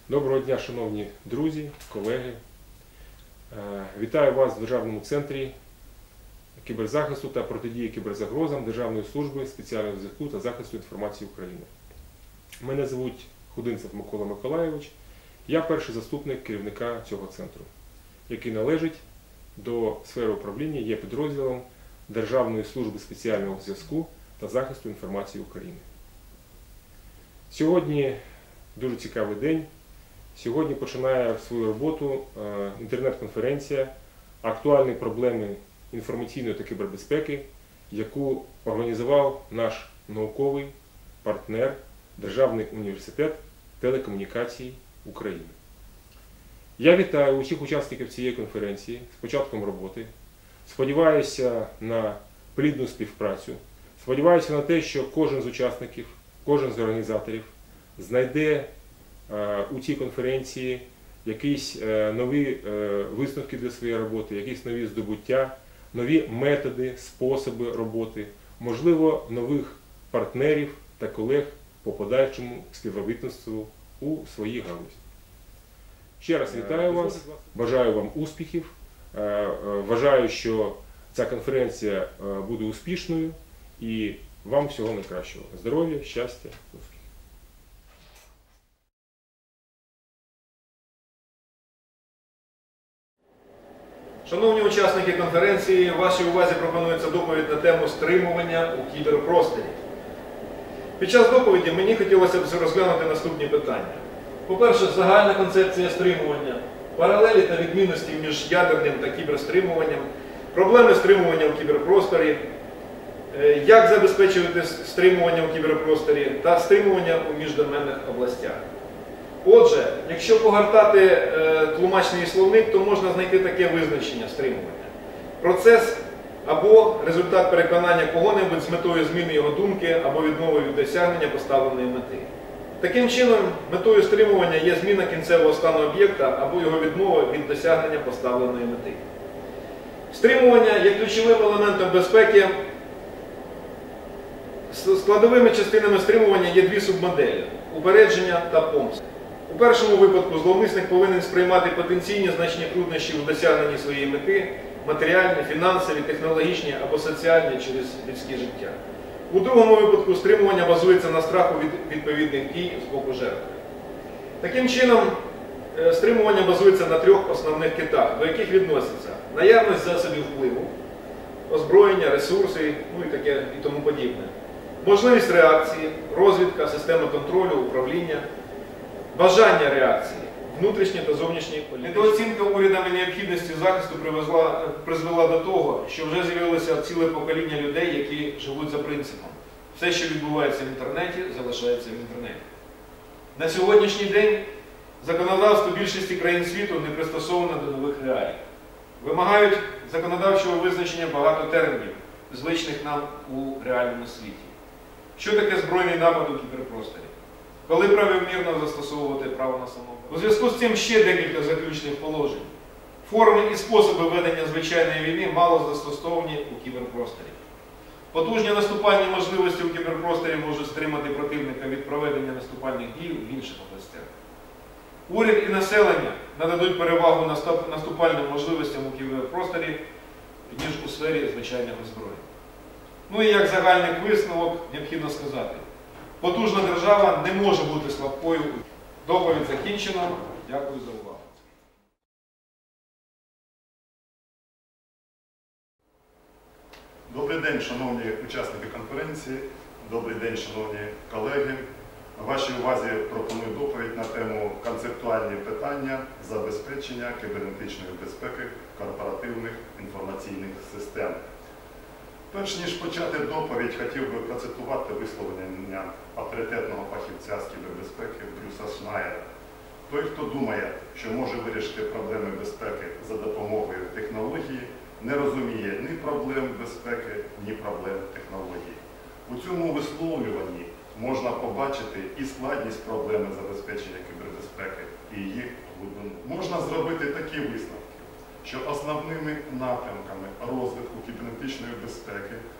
Доброго дня, шановні друзі, колеги. Вітаю вас в Державному центрі кіберзахисту та протидії кіберзагрозам Державної служби спеціального зв'язку та захисту інформації України. Мене звуть Худинцев Микола Миколайович. Я перший заступник керівника цього центру, який належить до сфери управління, є підрозділом Державної служби спеціального зв'язку та захисту інформації України. Сьогодні дуже цікавий день. Сьогодні починає свою роботу інтернет-конференція «Актуальні проблеми інформаційної та кібербезпеки», яку організував наш науковий партнер Державний університет телекомунікацій України. Я вітаю усіх учасників цієї конференції з початком роботи. Сподіваюся на плідну співпрацю. Сподіваюся на те, що кожен з учасників, кожен з організаторів знайде у цій конференції якісь нові висновки для своєї роботи, якісь нові здобуття, нові методи, способи роботи, можливо, нових партнерів та колег по подальшому співробітництву у своїй галузі. Ще раз вітаю вас, бажаю вам успіхів, вважаю, що ця конференція буде успішною і вам всього найкращого. Здоров'я, щастя, успіхів. Шановні учасники конференції, вашій увазі пропонується доповідь на тему стримування у кіберпросторі. Під час доповіді мені хотілося б розглянути наступні питання. По-перше, загальна концепція стримування, паралелі та відмінності між ядерним та кіберстримуванням, проблеми стримування у кіберпросторі, як забезпечувати стримування у кіберпросторі та стримування у міждоменних областях. Отже, якщо погортати тлумачний словник, то можна знайти таке визначення стримування. Процес або результат переконання кого-небудь з метою зміни його думки або відмови від досягнення поставленої мети. Таким чином, метою стримування є зміна кінцевого стану об'єкта або його відмова від досягнення поставленої мети. Стримування є ключовим елементом безпеки. Складовими частинами стримування є дві субмоделі – упередження та помста. У першому випадку зловмисник повинен сприймати потенційні значні труднощі в досягненні своєї мети – матеріальні, фінансові, технологічні або соціальні через людське життя. У другому випадку стримування базується на страху від відповідних дій з боку жертви. Таким чином, стримування базується на трьох основних китах, до яких відносяться наявність засобів впливу, озброєння, ресурси і тому подібне, можливість реакції, розвідка, система контролю, управління, бажання реакції, внутрішні та зовнішні політики. Недооцінка урядами необхідності захисту призвела до того, що вже з'явилося ціле покоління людей, які живуть за принципом. Все, що відбувається в інтернеті, залишається в інтернеті. На сьогоднішній день законодавство більшості країн світу не пристосоване до нових реалій. Вимагають законодавчого визначення багато термінів, звичних нам у реальному світі. Що таке збройний напад у кіберпросторі? Коли правомірно застосовувати право на самооборону? У зв'язку з цим ще декілька заключних положень. Форми і способи ведення звичайної війни мало застосовані у кіберпросторі. Потужні наступальні можливості у кіберпросторі можуть стримати противника від проведення наступальних дій в інших областях. Уряд і населення нададуть перевагу наступальним можливостям у кіберпросторі, ніж у сфері звичайного озброєння. Ну і як загальний висновок необхідно сказати. Потужна держава не може бути слабкою. Доповідь закінчено. Дякую за увагу. Добрий день, шановні учасники конференції. Добрий день, шановні колеги. Вашій увазі пропоную доповідь на тему «Концептуальні питання забезпечення кібернетичної безпеки корпоративних інформаційних систем». Перш ніж почати доповідь, хотів би процитувати висловлення авторитетного фахівця з кібербезпеки Брюса Шнайера. Той, хто думає, що може вирішити проблеми безпеки за допомогою технології, не розуміє ні проблем безпеки, ні проблем технології. У цьому висловлюванні можна побачити і складність проблеми забезпечення кібербезпеки, і її глибину. Можна зробити такі висновки, що основними напрямками розвитку кібернетичної безпеки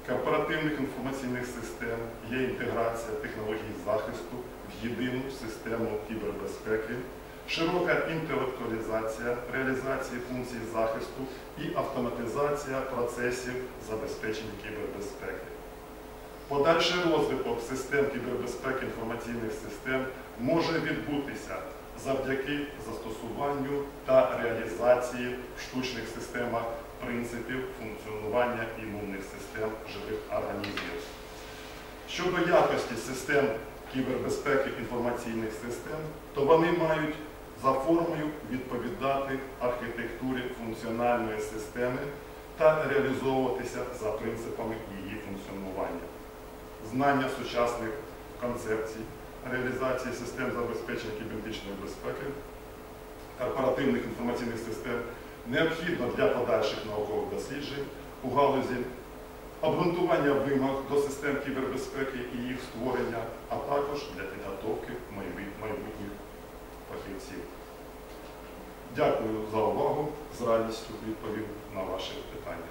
корпоративних інформаційних систем є інтеграція технологій захисту в єдину систему кібербезпеки, широка інтелектуалізація реалізації функцій захисту і автоматизація процесів забезпечення кібербезпеки. Подальший розвиток систем кібербезпеки інформаційних систем може відбутися завдяки застосуванню та реалізації в штучних системах принципів функціонування імунних систем живих організмів. Щодо якості систем кібербезпеки інформаційних систем, то вони мають за формою відповідати архітектурі функціональної системи та реалізовуватися за принципами її функціонування. Знання сучасних концепцій, реалізації систем забезпечення кібернетичної безпеки, корпоративних інформаційних систем необхідно для подальших наукових досліджень у галузі обґрунтування вимог до систем кібербезпеки і їх створення, а також для підготовки майбутніх фахівців. Дякую за увагу. З радістю відповім на ваші питання.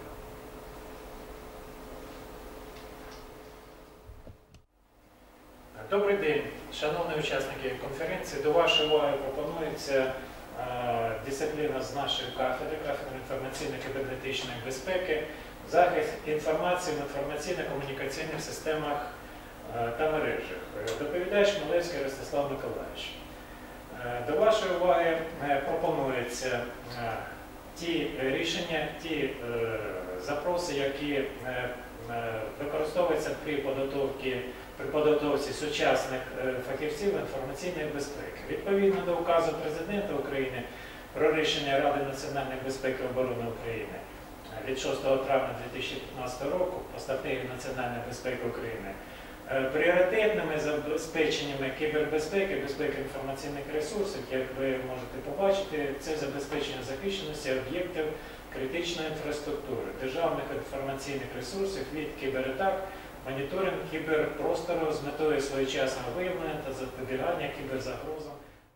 Добрий день, шановні учасники конференції. До вашої уваги пропонується дисципліна з нашої кафедри інформаційно-кібернетичної безпеки, захист інформації в інформаційно-комунікаційних системах та мережах. Доповідач Малевський Ростислав Миколаївич. До вашої уваги пропонуються ті рішення, ті запроси, які використовуються при підготовці сучасних фахівців інформаційної безпеки. Відповідно до указу Президента України про рішення Ради національної безпеки і оборони України від 6 травня 2015 року про стратегію національної безпеки України, пріоритетними забезпеченнями кібербезпеки, безпеки інформаційних ресурсів, як ви можете побачити, це забезпечення захищеності об'єктів критичної інфраструктури, державних інформаційних ресурсів від кібератак, моніторинг кіберпростору з метою своєчасного виявлення та запобігання кіберзагрозам.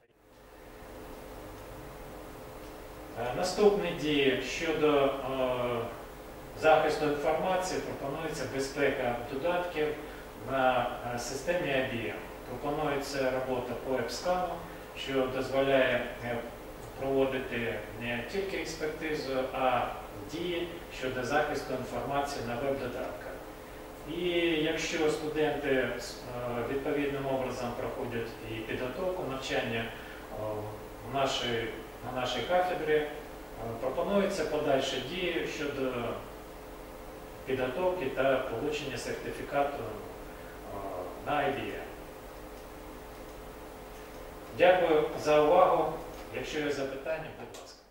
Наступні дії щодо захисту інформації пропонується безпека додатків на системі IBM. Пропонується робота по ЕПСКАНу, що дозволяє проводити не тільки експертизу, а дії щодо захисту інформації на веб-додатках. І якщо студенти відповідним образом проходять і підготовку, навчання на нашій кафедрі, пропонуються подальші дії щодо підготовки та получення сертифікату на IBM. Дякую за увагу. Якщо є запитання, будь ласка.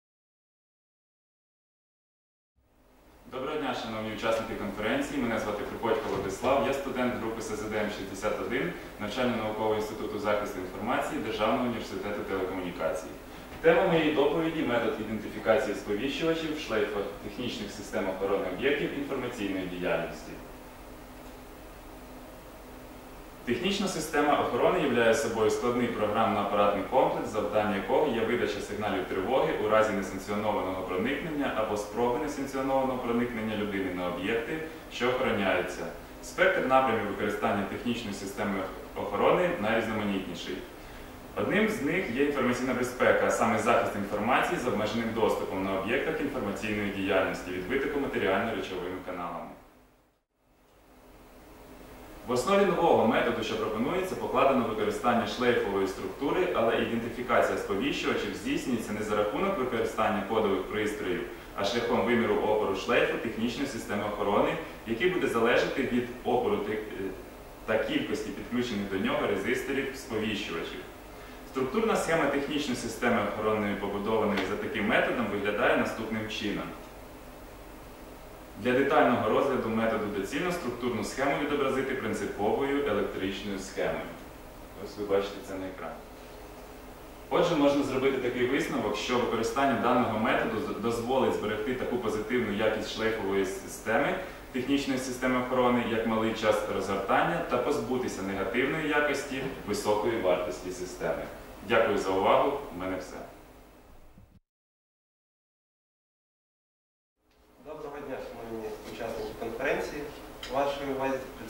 Доброго дня, шановні учасники конференції. Мене звати Приходько Владислав. Я студент групи СЗДМ-61 Навчально-наукового інституту захисту інформації Державного університету телекомунікацій. Тема моєї доповіді – метод ідентифікації сповіщувачів в шлейфах технічних систем охорони об'єктів інформаційної діяльності. Технічна система охорони являє собою складний програмно-апаратний комплекс, завдання якого є видача сигналів тривоги у разі несанкціонованого проникнення або спроби несанкціонованого проникнення людини на об'єкти, що охороняються. Спектр напрямів використання технічної системи охорони найрізноманітніший. Одним з них є інформаційна безпека, а саме захист інформації з обмеженим доступом на об'єктах інформаційної діяльності від витоку матеріально-речовими каналами. В основі нового методу, що пропонується, покладено використання шлейфової структури, але ідентифікація сповіщувачів здійснюється не за рахунок використання кодових пристроїв, а шляхом виміру опору шлейфу технічної системи охорони, який буде залежати від опору та кількості підключених до нього резисторів сповіщувачів. Структурна схема технічної системи охорони, побудованої за таким методом, виглядає наступним чином. Для детального розгляду методу доцільно структурну схему відобразити принциповою електричною схемою. Ось ви бачите це на екрані. Отже, можна зробити такий висновок, що використання даного методу дозволить зберегти таку позитивну якість шлейфової системи, технічної системи охорони, як малий час розгортання, та позбутися негативної якості високої вартості системи. Дякую за увагу. У мене все. Доброго дня, шановні учасники конференції.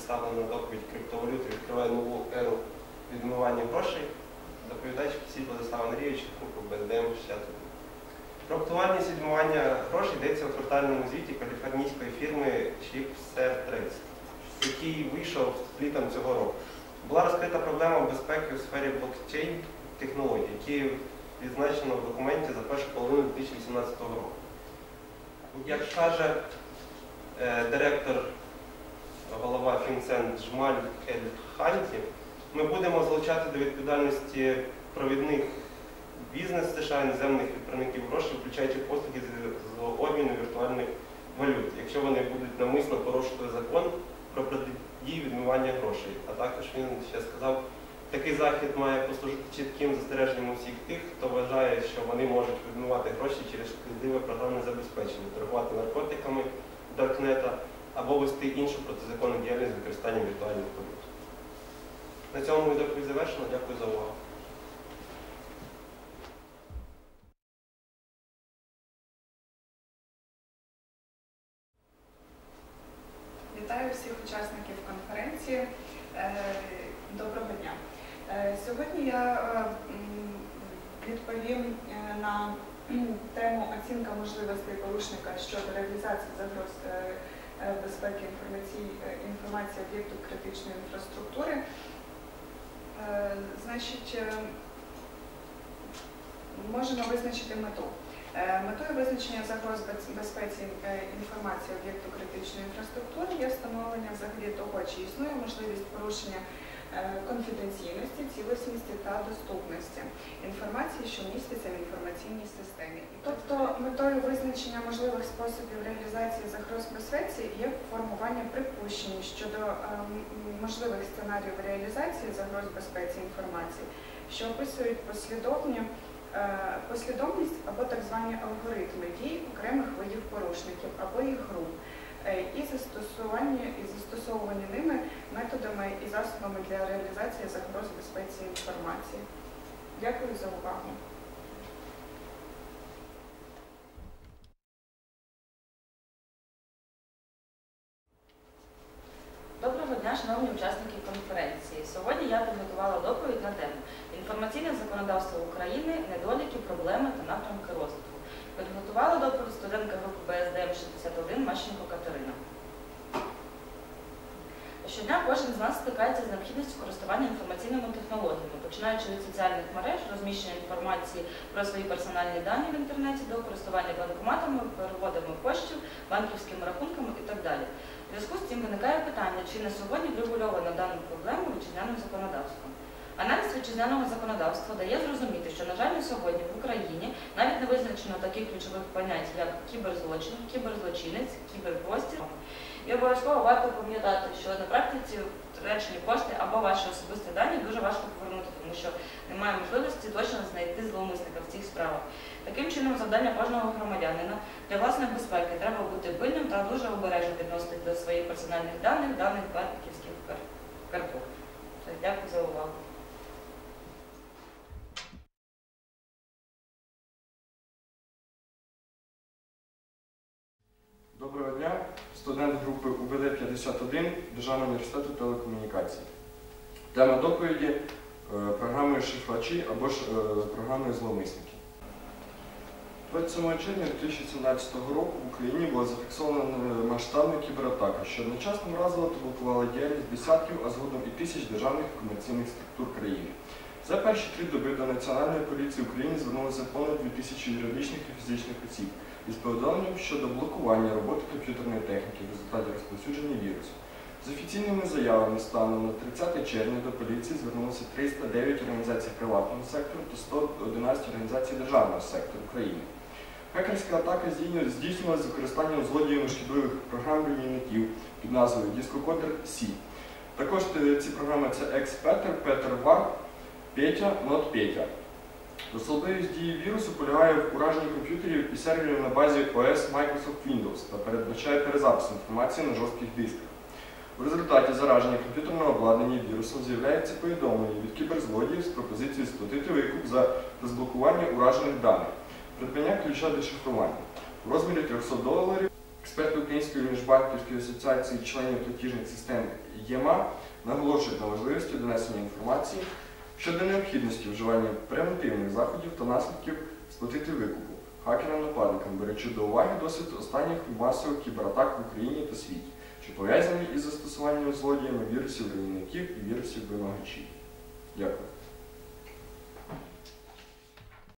представлена доповідь криптовалюти відкриває нову еру відмивання грошей. Доповідач Кісіль Владислав Андрійович, БСДМ 61. Про актуальність відмивання грошей йдеться у квартальному звіті каліфорнійської фірми Chipser Trades, який вийшов літом цього року. Була розкрита проблема безпеки у сфері блокчейн-технологій, які відзначено в документі за першу половину 2018 року. Як каже директор, голова FinCEN Джмаль Ель-Ханті, ми будемо залучати до відповідальності провідних бізнес США іноземних відправників грошей, включаючи послуги з обміну віртуальних валют, якщо вони будуть навмисно порушувати закон про протидію відмивання грошей. А також він ще сказав, такий захід має послужити чітким застереженням усіх тих, хто вважає, що вони можуть відмивати гроші через шкідливе програмне забезпечення, торгувати наркотиками даркнета або вести іншу протизаконну діяльність з використанням віртуальних валют. На цьому мою доповідь завершено. Дякую за увагу. Вітаю всіх учасників конференції. Доброго дня. Сьогодні я відповім на тему оцінка можливостей порушника щодо реалізації загроз безпеки інформації об'єктів критичної інфраструктури. Значить, можемо визначити мету. Метою визначення загроз безпеці інформації об'єкту критичної інфраструктури є встановлення взагалі того, чи існує можливість порушення конфіденційності, цілісності та доступності інформації, що міститься в інформаційній системі. Тобто метою визначення можливих способів реалізації загроз безпеці є формування припущень щодо можливих сценаріїв реалізації загроз безпеці інформації, що описують послідовність або так звані алгоритми дій окремих видів порушників або їх груп і застосовування ними методами і засобами для реалізації загроз безпеці інформації. Дякую за увагу. Доброго дня, шановні учасники конференції. Сьогодні я підготувала доповідь на тему «Інформаційне законодавство України, недоліки, проблеми та напрямки розвитку». Підготувала доповідь студентка групи БСДМ 61 Мащенко Катерина. Щодня кожен з нас стикається з необхідністю користування інформаційними технологіями, починаючи від соціальних мереж, розміщення інформації про свої персональні дані в інтернеті до користування банкоматами, переводами коштів, банківськими рахунками і так далі. У зв'язку з цим виникає питання, чи на сьогодні врегульовано дану проблему вітчизняним законодавством. Аналіз вітчизняного законодавства дає зрозуміти, що, на жаль, на сьогодні в Україні навіть не визначено таких ключових понять, як кіберзлочин, кіберзлочинець, кіберпростір. І обов'язково варто пам'ятати, що на практиці втрачені кошти або ваші особисті дані дуже важко повернути, тому що немає можливості точно знайти зловмисника в цих справах. Таким чином, завдання кожного громадянина для власної безпеки треба бути пильним та дуже обережно відноситись до своїх персональних даних банківських карток. Дякую за увагу. Доброго дня, студент групи УБД-51 Державного університету телекомунікацій. Тема доповіді – програмою шифрачі або ж програмою зловмисники. 27 червня 2017 року в Україні була зафіксована масштабна кібератака, що одночасно вразила та блокувала діяльність десятків, а згодом і тисяч державних і комерційних структур країни. За перші 3 доби до Національної поліції України звернулося понад 2000 юридичних і фізичних осіб із повідомленням щодо блокування роботи комп'ютерної техніки в результаті розповсюдження вірусу. З офіційними заявами станом на 30 червня до поліції звернулося 309 організацій приватного сектору та 111 організацій державного сектору України. Хакерська атака здійснювалася з використанням злодіями шкідливих програм-руйнівників під назвою Discocoder C. Також ці програми – це X-Peter, Peter-War, Петя, Not Петя. Особливість дії вірусу полягає в ураженні комп'ютерів і серверів на базі OS Microsoft Windows та передбачає перезапис інформації на жорстких дисках. У результаті зараження комп'ютерного обладнання вірусом з'являється повідомлення від кіберзлодіїв з пропозицією сплатити викуп за розблокування уражених даних, придбання ключа дешифрування у розмірі $300 Експерти Української міжбанківської асоціації членів платіжних систем ЄМА наголошують на важливості донесення інформації щодо необхідності вживання превентивних заходів та наслідків сплатити викупу хакерам-нападникам, беручи до уваги досвід останніх масових кібератак в Україні та світі, що пов'язані із застосуванням злодіями вірусів руйнівників і вірусів вимагачів. Дякую.